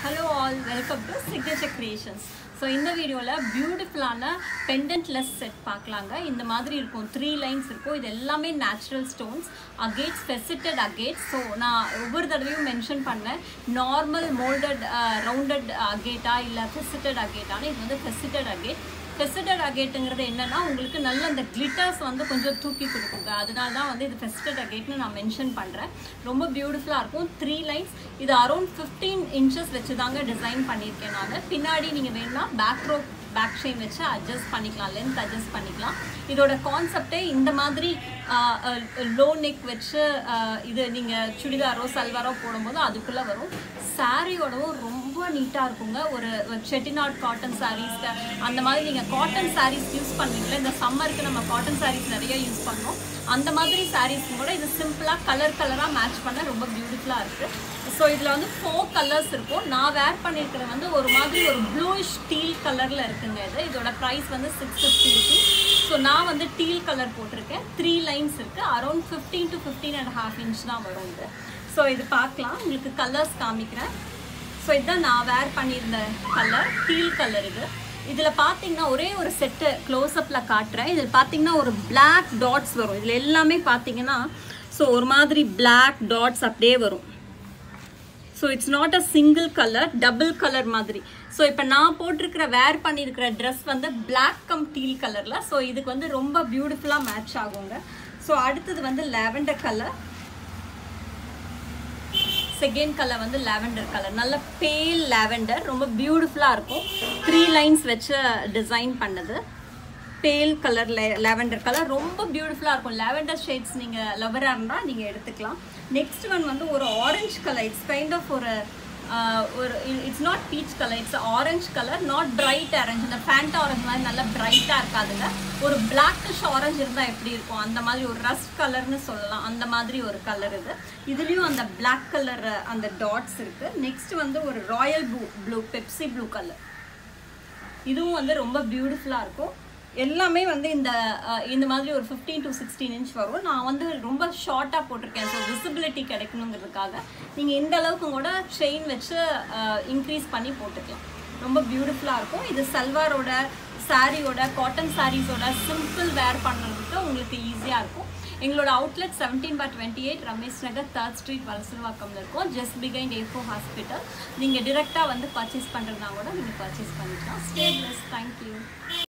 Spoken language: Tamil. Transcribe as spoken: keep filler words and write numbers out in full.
Hello all, welcome to Signature Creations. So இந்த வீடியோல பியூட்டிஃபுல்லான பெண்டன்ட்லெஸ் செட் பார்க்கலாங்க. இந்த மாதிரி இருக்கும், த்ரீ லைன்ஸ் இருக்கும். இது எல்லாமே natural stones, agates faceted agates. So நான் ஒவ்வொரு தடவையும் மென்ஷன் பண்ணேன், நார்மல் மோல்டட் ரவுண்டட் அகேட்டா இல்லை ஃபெசிட்டட் அகேட்டானு. இது வந்து ஃபெசிட்டட் அகேட். ஃபெசிட்டட் அகேட்டுங்கிறது என்னென்னா உங்களுக்கு நல்ல அந்த கிளிட்டர்ஸ் வந்து கொஞ்சம் தூக்கி கொடுக்குங்க. அதனால தான் வந்து இது ஃபெசிட்டட் அகேட்னு நான் மென்ஷன் பண்ணுறேன். ரொம்ப பியூட்டிஃபுல்லாக இருக்கும். Three lines. இது அரௌண்ட் ஃபிஃப்டீன் இன்ச்சஸ் வச்சு தாங்க டிசைன் பண்ணியிருக்கேன் நான். பின்னாடி நீங்கள் வேணும்னா பேக் ரோ பேக் செயின் வச்சு அட்ஜஸ்ட் பண்ணிக்கலாம், லென்த் அட்ஜஸ்ட் பண்ணிக்கலாம். இதோட கான்செப்டே இந்த மாதிரி லோ நெக் வச்சு இது நீங்கள் சுடிதாரோ சல்வாரோ போடும்போது அதுக்குள்ளே வரும். சாரியோடவும் ரொம்ப நீட்டாக இருக்குங்க. ஒரு செட்டிநாட் காட்டன் சாரீஸ்க்கு அந்த மாதிரி நீங்கள் காட்டன் சாரீஸ் யூஸ் பண்ணுவீங்களா, இந்த சம்மருக்கு நம்ம காட்டன் சாரீஸ் நிறைய யூஸ் பண்ணோம். அந்த மாதிரி சாரீஸ்க்கு கூட இது சிம்பிளாக கலர் கலராக மேட்ச் பண்ண ரொம்ப பியூட்டிஃபுல்லாக இருக்குது. ஸோ இதில் வந்து ஃபோர் கலர்ஸ் இருக்கும். நான் வேர் பண்ணியிருக்கிறது வந்து ஒரு மாதிரி ஒரு ப்ளூயிஷ் டீல் கலரில் இருக்குங்க. இது இதோட ப்ரைஸ் வந்து சிக்ஸ் ஃபிஃப்டி ருபீஸ். ஸோ நான் வந்து டீல் கலர் போட்டிருக்கேன். த்ரீ லைன்ஸ் இருக்குது. Around fifteen to fifteen and half inch தான் வரும் இது. ஸோ இது பார்க்கலாம், உங்களுக்கு கலர்ஸ் காமிக்கிறேன். ஸோ இதுதான் நான் வேர் பண்ணியிருந்த கலர், டீல் கலர். இது இதில் பார்த்தீங்கன்னா ஒரே ஒரு செட்டு க்ளோஸ்அப்பில் காட்டுறேன். இதில் பார்த்தீங்கன்னா ஒரு பிளாக் டாட்ஸ் வரும். இதில் எல்லாமே பார்த்தீங்கன்னா ஸோ ஒரு மாதிரி பிளாக் டாட்ஸ் அப்படியே வரும். So it's not a single colour, double colour மாதிரி. ஸோ இப்போ நான் போட்டிருக்கிற வேர் பண்ணியிருக்கிற ட்ரெஸ் வந்து பிளாக் கம் டீல் கலரில். ஸோ இதுக்கு வந்து ரொம்ப பியூட்டிஃபுல்லாக மேட்ச் ஆகுங்க. ஸோ அடுத்தது வந்து லாவெண்டர் கலர். செகண்ட் கலர் வந்து லாவெண்டர் கலர், நல்ல பேல் லாவெண்டர், ரொம்ப பியூட்டிஃபுல்லாக இருக்கும். த்ரீ லைன்ஸ் வச்சு டிசைன் பண்ணது. பேல் கலர் லாவெண்டர் கலர் ரொம்ப பியூட்டிஃபுல்லாக இருக்கும். லாவெண்டர் ஷேட்ஸ் நீங்கள் லவராக இருந்தால் நீங்கள் எடுத்துக்கலாம். நெக்ஸ்ட் ஒன் வந்து ஒரு orange colour. It's kind of ஒரு ஒரு it's not peach colour, it's orange colour, not bright orange. இந்த ஃபேண்டா ஆரஞ்ச் மாதிரி நல்லா பிரைட்டாக இருக்காதுங்க. ஒரு பிளாக்கிஷ் ஆரஞ்ச் இருந்தால் எப்படி இருக்கும் அந்த மாதிரி ஒரு ரஸ்ட் கலர்னு சொல்லலாம். அந்த மாதிரி ஒரு கலர் இது. இதுலேயும் அந்த பிளாக் கலர் அந்த டாட்ஸ் இருக்குது. நெக்ஸ்ட் வந்து ஒரு royal blue blue Pepsi blue colour. இதுவும் வந்து ரொம்ப பியூட்டிஃபுல்லாக இருக்கும். எல்லாமே வந்து இந்த இந்த மாதிரி ஒரு ஃபிஃப்டீன் டு சிக்ஸ்டீன் இன்ச் வரும். நான் வந்து ரொம்ப ஷார்ட்டாக போட்டிருக்கேன். ஸோ விசிபிலிட்டி கிடைக்கணுங்கிறதுக்காக நீங்கள் இந்த அளவுக்கு கூட செயின் வச்சு இன்க்ரீஸ் பண்ணி போட்டுக்கலாம். ரொம்ப பியூட்டிஃபுல்லாக இருக்கும். இது சல்வாரோட சாரியோட காட்டன் சாரீஸோட சிம்பிள் வேர் பண்ணுறதுக்கு உங்களுக்கு ஈஸியாக இருக்கும். எங்களோட outlet seventeen four twenty eight Ramesh Nagar third street வலசரவாக்கம்ல இருக்கும், ஜஸ்ட் பிகைண்ட் ஏஃபோ ஹாஸ்பிட்டல். நீங்கள் டிரெக்டாக வந்து பர்ச்சேஸ் பண்ணுறதுனா கூட நீங்கள் பர்ச்சேஸ் பண்ணிக்கலாம். Stay bless. தேங்க்யூ.